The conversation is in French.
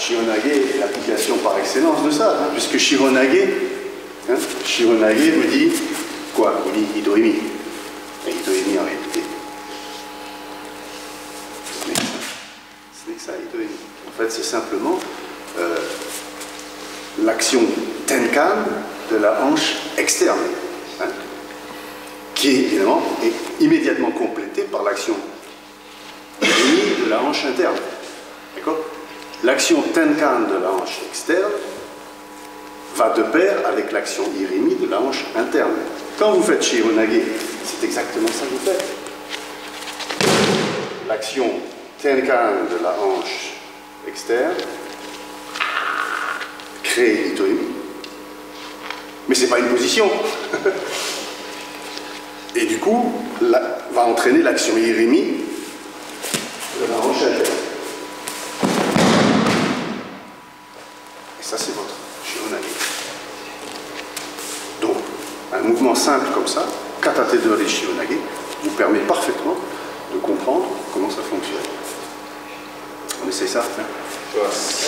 Shihonage est l'application par excellence de ça, hein, puisque Shihonage vous dit quoi? Vous dit Hitoimi. Et Hitoimi en réalité. Ce n'est que ça, Hitoimi. En fait, c'est simplement l'action Tenkan de la hanche externe, hein, qui évidemment est immédiatement complétée par l'action Hirimi de la hanche interne. D'accord? L'action Tenkan de la hanche externe va de pair avec l'action Hirimi de la hanche interne. Quand vous faites Shihonage, c'est exactement ça que vous faites. L'action Tenkan de la hanche externe crée Hitoimi. Mais ce n'est pas une position. Et du coup, va entraîner l'action Hirimi de la hanche interne. Et ça, c'est votre Shihonage. Donc, un mouvement simple comme ça, Katate Dori Shihonage, vous permet parfaitement de comprendre comment ça fonctionne. On essaie ça, hein?